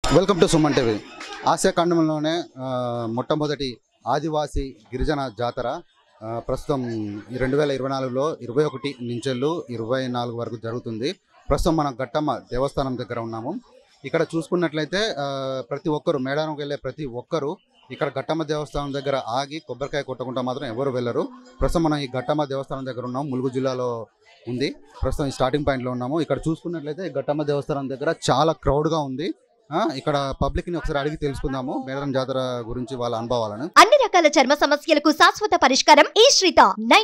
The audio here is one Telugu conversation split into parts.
Welcome to Suman TV. Asia ఖండంలోనే మొట్టమొదటి ఆదివాసీ గిరిజన జాతర ప్రస్తుతం 2024లో 21 నుంచి 24 వరకు జరుగుతుంది. ప్రస్తుతం మనం గట్టమ్మ దేవస్థానం దగ్గర ఉన్నాము. ఇక్కడ చూసుకున్నట్లయితే ప్రతి ఒక్కరు మేడారంకి వెళ్ళే ప్రతి ఒక్కరు ఇక్కడ గట్టమ్మ దేవస్థానం దగ్గర ఆగి కొబ్బరికాయ కొట్టకుండా మాత్రం ఎవరు వెళ్ళరు. ప్రస్తుతం మనం ఈ గట్టమ్మ దేవస్థానం దగ్గర ఉన్నాము. ములుగు జిల్లాలో ఉంది. ప్రస్తుతం ఈ స్టార్టింగ్ పాయింట్లో ఉన్నాము. ఇక్కడ చూసుకున్నట్లయితే ఈ గట్టమ్మ దేవస్థానం దగ్గర చాలా క్రౌడ్గా ఉంది. ఇక్కడ పబ్లిక్ ని ఒకసారి అడిగి తెలుసుకుందాము మేడారం జాతర గురించి వాళ్ళ అనుభవాలను. అన్ని రకాల చర్మ సమస్యలకు శాశ్వత పరిష్కారం ఈ శ్రీత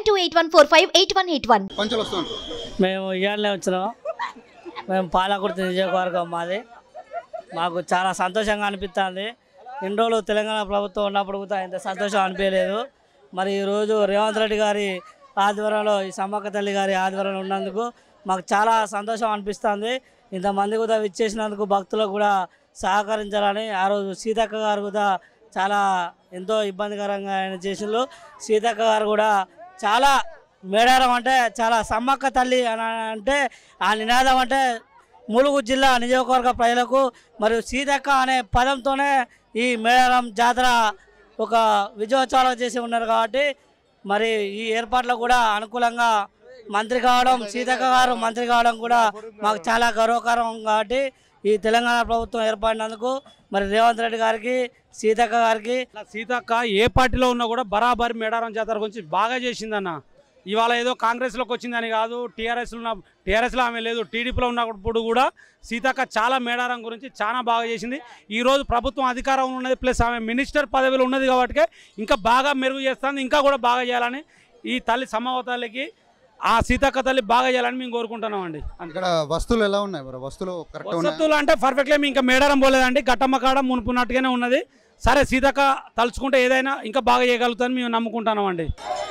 9281458181. పంచలు వస్తుంటారు. మేము ఇవాళనే వచ్చినాం. మేము పాలకుర్తి నియోజకవర్గం మాది. మాకు చాలా సంతోషంగా అనిపిస్తుంది. ఇన్ని రోజులు తెలంగాణ ప్రభుత్వం ఉన్నప్పుడు కూడా ఇంత సంతోషం అనిపించలేదు. మరి ఈరోజు రేవంత్ రెడ్డి గారి ఆధ్వర్యంలో ఈ సమ్మక్క తల్లి గారి ఆధ్వర్యంలో ఉన్నందుకు మాకు చాలా సంతోషం అనిపిస్తుంది. ఇంతమంది కూడా విచ్చేసినందుకు భక్తులకు కూడా సహకరించాలని ఆ రోజు సీతక్క గారు కూడా చాలా ఎంతో ఇబ్బందికరంగా ఆయన చేసిండ్రు. సీతక్క గారు కూడా చాలా మేడారం అంటే చాలా సమ్మక్క తల్లి అని అంటే ఆ నినాదం అంటే ములుగు జిల్లా నియోజకవర్గ ప్రజలకు మరియు సీతక్క అనే పదంతోనే ఈ మేడారం జాతర ఒక విజయోత్సవాలు చేసి ఉన్నారు. కాబట్టి మరి ఈ ఏర్పాట్లకు కూడా అనుకూలంగా మంత్రి కావడం, సీతక్క గారు మంత్రి కావడం కూడా మాకు చాలా గర్వకారం. కాబట్టి ఈ తెలంగాణ ప్రభుత్వం ఏర్పడినందుకు మరి రేవంత్ రెడ్డి గారికి, సీతక్క గారికి. సీతక్క ఏ పార్టీలో ఉన్నా కూడా బరాబరి మేడారం జాతర గురించి బాగా చేసిందన్న. ఇవాళ ఏదో కాంగ్రెస్లోకి వచ్చిందని కాదు, టీఆర్ఎస్లో ఆమె లేదు, టీడీపీలో ఉన్నప్పుడు కూడా సీతక్క చాలా మేడారం గురించి చాలా బాగా చేసింది. ఈరోజు ప్రభుత్వం అధికారంలో ఉన్నది, ప్లస్ ఆమె మినిస్టర్ పదవిలో ఉన్నది కాబట్టి ఇంకా బాగా మెరుగు చేస్తుంది. ఇంకా కూడా బాగా చేయాలని ఈ తల్లి సమ్మవతల్లికి ఆ సీతక్క తల్లి బాగా చేయాలని మేము కోరుకుంటున్నాం అండి. ఇక్కడ వస్తువులు ఎలా ఉన్నాయి? వస్తువులు అంటే పర్ఫెక్ట్గా ఇంకా మేడారం పోలేదండి. గట్టమ్మ కాడ మునుపున్నట్టుగానే ఉన్నది. సరే సీతక్క తలుచుకుంటే ఏదైనా ఇంకా బాగా చేయగలుగుతామని మేము నమ్ముకుంటున్నాం అండి.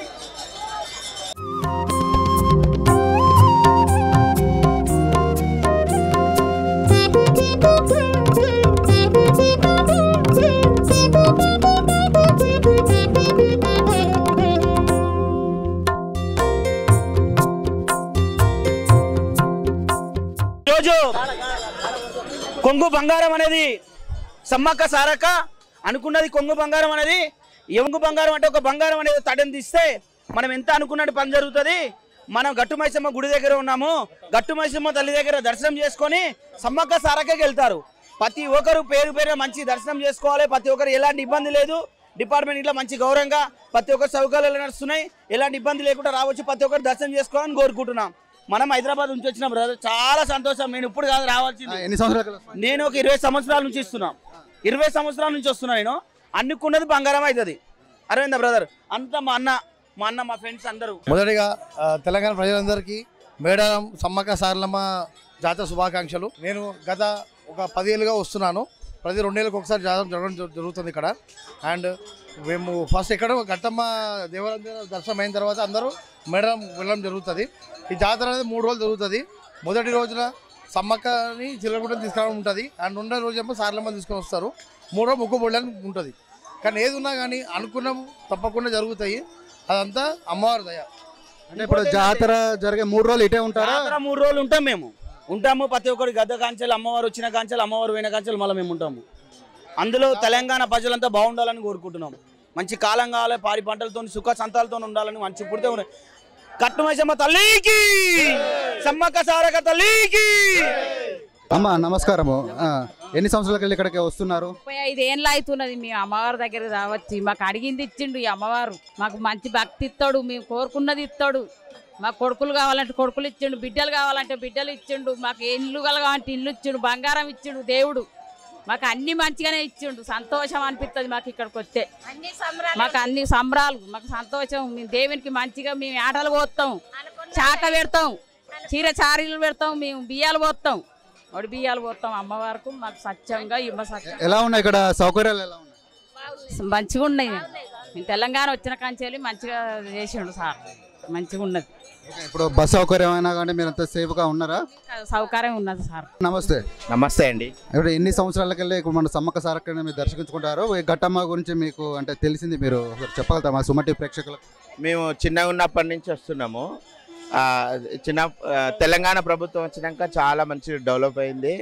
ఈరోజు కొంగు బంగారం అనేది సమ్మక్క సారక్క అనుకున్నది. కొంగు బంగారం అనేది ఎంగు బంగారం అంటే ఒక బంగారం అనేది తడని తీస్తే మనం ఎంత అనుకున్నట్టు పని జరుగుతుంది. మనం గట్టుమైసమ్మ గుడి దగ్గర ఉన్నాము. గట్టుమైసమ్మ తల్లి దగ్గర దర్శనం చేసుకొని సమ్మక్క సారక్కకి వెళ్తారు. ప్రతి ఒక్కరు పేరు పేరు మంచి దర్శనం చేసుకోవాలి. ప్రతి ఒక్కరు ఎలాంటి ఇబ్బంది లేదు. డిపార్ట్మెంట్ ఇట్లా మంచి గౌరవంగా ప్రతి ఒక్కరు సౌకర్యాలు నడుస్తున్నాయి. ఎలాంటి ఇబ్బంది లేకుండా రావచ్చు, ప్రతి ఒక్కరు దర్శనం చేసుకోవాలని కోరుకుంటున్నాం. మనం హైదరాబాద్ నుంచి వచ్చిన బ్రదర్ చాలా సంతోషం. నేను ఇప్పుడు కాదు రావాల్సింది. ఎన్ని సంవత్సరాలు? నేను ఒక 20 సంవత్సరాల నుంచి ఇస్తున్నా. 20 సంవత్సరాల నుంచి వస్తున్నా. నేను అనుకున్నది బంగారం అవుతుంది. అరవింద బ్రదర్ అంతా మా అన్న మా ఫ్రెండ్స్ అందరూ. మొదటిగా తెలంగాణ ప్రజలందరికీ మేడారం సమ్మక్క సారలమ్మ జాతర శుభాకాంక్షలు. నేను గత ఒక 10 ఏళ్ళుగా వస్తున్నాను. ప్రతి 2 ఏళ్ళకి ఒకసారి జాతర జరగడం జరుగుతుంది ఇక్కడ. అండ్ మేము ఫస్ట్ ఎక్కడ గట్టమ్మ దేవాలయం దర్శనం అయిన తర్వాత అందరూ మేడారం వెళ్ళడం జరుగుతుంది. ఈ జాతర అనేది 3 రోజులు జరుగుతుంది. మొదటి రోజున సమ్మక్కని చిల్లరగుట్టని తీసుకురావడం ఉంటుంది. అండ్ 2వ రోజేమో సారలమ్మని తీసుకొని వస్తారు. 3వ మొక్కు బొళ్ళని ఉంటుంది. కానీ ఏది ఉన్నా కానీ అనుకున్నాం తప్పకుండా జరుగుతాయి. అదంతా అమ్మవారి దయ. అంటే ఇప్పుడు జాతర జరిగే 3 రోజులు ఇటే ఉంటారా? 3 రోజులు ఉంటాం. మేము ఉంటాము. ప్రతి ఒక్కరి గద్ద కాంచెలు, అమ్మవారు వచ్చిన కాంచెలు, అమ్మవారు పోయిన కాంచెలు మళ్ళీ మేము ఉంటాము. అందులో తెలంగాణ ప్రజలంతా బాగుండాలని కోరుకుంటున్నాము. మంచి కాలం కావాలి, పాడి పంటలతో సుఖ సంతాలతో ఉండాలని మంచి పుడితే ఉన్నాయి. కట్టుమైసమ్మ తల్లికి, సమ్మక్క సారక్క తల్లికి. అమ్మ నమస్కారము. ఎన్ని సంవత్సరాలకి వెళ్ళి ఇక్కడికి వస్తున్నారు? 35 ఏళ్ళు అవుతున్నది. మేము అమ్మవారి దగ్గర రావచ్చు. మాకు అడిగింది ఇచ్చిండు ఈ అమ్మవారు. మాకు మంచి భక్తి ఇస్తాడు, మేము కోరుకున్నది ఇస్తాడు. మాకు కొడుకులు కావాలంటే కొడుకులు ఇచ్చిండు, బిడ్డలు కావాలంటే బిడ్డలు ఇచ్చిండు, మాకు ఇల్లు కలగాలంటే ఇల్లు ఇచ్చిండు, బంగారం ఇచ్చిండు దేవుడు. మాకు అన్ని మంచిగానే ఇచ్చిండు. సంతోషం అనిపిస్తుంది మాకు ఇక్కడికి వస్తే. మాకు అన్ని సంబరాలు, మాకు సంతోషం. మేము దేవునికి మంచిగా మేము ఆటలు పోతాం, చాక పెడతాం, చీర చారీలు పెడతాం, మేము బియ్యాలు పోతాం, ఒడి బియ్యాలు పోతాం అమ్మవారికి. మాకు సత్యంగా ఎలా ఉన్నాయి ఇక్కడ సౌకర్యాలు? ఎలా ఉన్నాయి? మంచిగా ఉన్నాయి. మేము తెలంగాణ వచ్చిన కాంచెల్లి మంచిగా చేసిండు సార్. మంచిగా ఉన్నది. ఇప్పుడు బస్ సౌకర్యం అయినా కానీ మీరు అంత సేఫ్గా ఉన్నారా? సౌకర్యం ఉన్నది సార్. నమస్తే. నమస్తే అండి. ఇప్పుడు ఎన్ని సంవత్సరాలకి వెళ్ళి ఇప్పుడు మన సమ్మక్క సారక్కని మీరు దర్శించుకుంటారు? ఈ గట్టమ్మ గురించి మీకు అంటే తెలిసింది మీరు చెప్పగలుగుతారా మా సుమన్ టీవీ ప్రేక్షకులకు? మేము చిన్నగా ఉన్నప్పటి నుంచి వస్తున్నాము. తెలంగాణ ప్రభుత్వం వచ్చినాక చాలా మంచి డెవలప్ అయింది.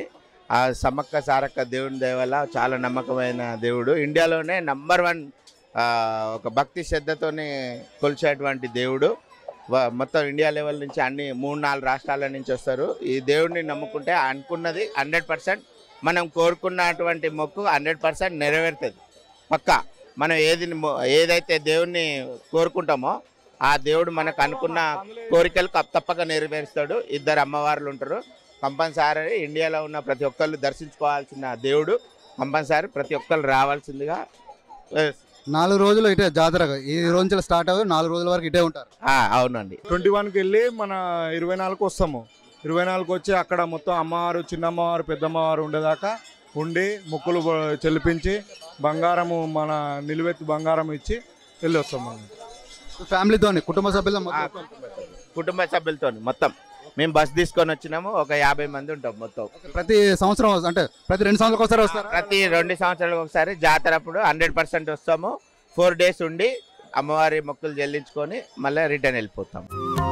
ఆ సమ్మక్క సారక్క దేవుని దయ వల్ల చాలా నమ్మకమైన దేవుడు. ఇండియాలోనే నంబర్ 1 ఒక భక్తి శ్రద్ధతోనే కొలిచేటువంటి దేవుడు. మొత్తం ఇండియా లెవెల్ నుంచి అన్ని 3-4 రాష్ట్రాల నుంచి వస్తారు. ఈ దేవుడిని నమ్ముకుంటే అనుకున్నది 100%, మనం కోరుకున్నటువంటి మొక్కు 100% నెరవేరుతుంది పక్కా. మనం ఏదైతే దేవుణ్ణి కోరుకుంటామో ఆ దేవుడు మనకు అనుకున్న కోరికలు తప్పక నెరవేరుస్తాడు. 2 అమ్మవార్లు ఉంటారు. కంపల్సరీ ఇండియాలో ఉన్న ప్రతి ఒక్కళ్ళు దర్శించుకోవాల్సిన దేవుడు. కంపల్సరీ ప్రతి ఒక్కళ్ళు రావాల్సిందిగా. 4 రోజులు ఇటే జాతర, ఈ రోజు నుంచి స్టార్ట్ అవ్వి 4 రోజుల వరకు ఇటే ఉంటారు. అవునండి. 21కి వెళ్ళి మన 24కి వస్తాము. 24కి వచ్చి అక్కడ మొత్తం అమ్మవారు, చిన్నమ్మవారు, పెద్దమ్మవారు ఉండేదాకా ఉండి మొక్కులు చెల్లిపించి బంగారము, మన నిలువెత్తు బంగారం ఇచ్చి వెళ్ళి వస్తాము. ఫ్యామిలీతో, కుటుంబ సభ్యులతో మొత్తం మేము బస్ తీసుకొని వచ్చినాము. ఒక 50 మంది ఉంటాం మొత్తం. ప్రతి సంవత్సరం అంటే ప్రతి 2 సంవత్సరాలకు ఒకసారి వస్తారు. ప్రతి 2 సంవత్సరాలకు ఒకసారి జాతర అప్పుడు 100% వస్తాము. 4 డేస్ ఉండి అమ్మవారి మొక్కులు చెల్లించుకొని మళ్ళీ రిటర్న్ వెళ్ళిపోతాం.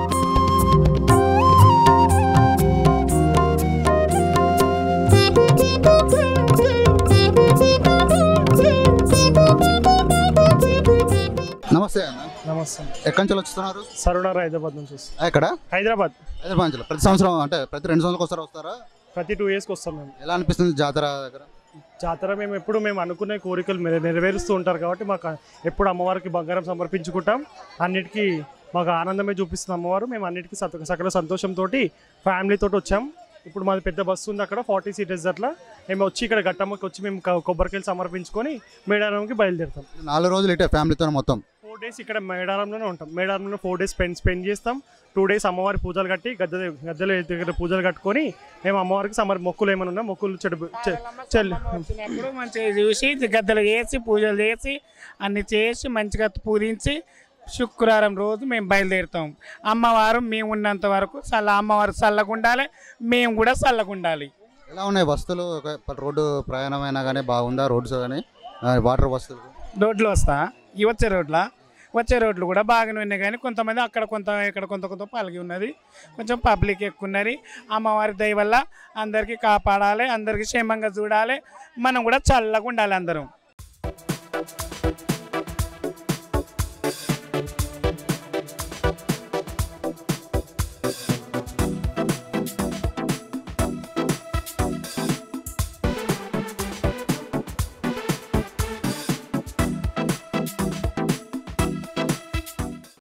నమస్తే అన్న. నమస్తే. ఎక్కడి నుంచి వస్తున్నారు? సరూనగర్, హైదరాబాద్ నుంచి వస్తాం. ఎక్కడ? హైదరాబాద్ నుంచి. ప్రతి సంవత్సరం అంటే ప్రతి 2 సంవత్సరాలకు ఒకసారి వస్తారా? ప్రతి 2 ఇయర్స్కి వస్తాం మేము. ఎలా అనిపిస్తుంది జాతర దగ్గర? జాతర మేము ఎప్పుడు అనుకునే కోరికలు నెరవేరుస్తూ ఉంటారు కాబట్టి మాకు ఎప్పుడు అమ్మవారికి బంగారం సమర్పించుకుంటాం. అన్నిటికీ మాకు ఆనందమే చూపిస్తుంది అమ్మవారు. మేము అన్నిటికీ సకల సంతోషంతో ఫ్యామిలీతో వచ్చాం. ఇప్పుడు మాది పెద్ద బస్సు ఉంది, అక్కడ 40 సీటర్స్ అట్లా. మేము వచ్చి ఇక్కడ గట్టమ్మకి వచ్చి మేము కొబ్బరికాయలు సమర్పించుకొని మేడారంకి బయలుదేరుతాం. 4 రోజులు ఇటే ఫ్యామిలీతో మొత్తం 4 డేస్ ఇక్కడ మేడారంలోనే ఉంటాం. మేడారంలో 4 డేస్ స్పెండ్ చేస్తాం. 2 డేస్ అమ్మవారి పూజలు కట్టి గద్దెల దగ్గర పూజలు కట్టుకొని మేము అమ్మవారికి మొక్కులు ఏమైనా ఉన్నా మొక్కులు వచ్చినప్పుడు మంచిగా చూసి గద్దెలు వేసి పూజలు చేసి అన్ని చేసి మంచిగా పూజించి శుక్రవారం రోజు మేము బయలుదేరుతాం. అమ్మవారు మేము ఉన్నంత వరకు అమ్మవారు చల్లగా ఉండాలి, మేము కూడా చల్లగా ఉండాలి. ఎలా ఉన్నాయి వస్తువులు? రోడ్డు ప్రయాణం అయినా కానీ బాగుందా? రోడ్స్ కానీ వాటర్ వస్తువులు? రోడ్లు వచ్చే రోడ్లు కూడా బాగానే ఉన్నాయి, కానీ కొంతమంది అక్కడ ఇక్కడ కొంత పాల్గొని ఉన్నది. కొంచెం పబ్లిక్ ఎక్కువ ఉన్నది. అమ్మవారి దయ వల్ల అందరికీ కాపాడాలి, అందరికీ క్షేమంగా చూడాలి, మనం కూడా చల్లగా ఉండాలి అందరం.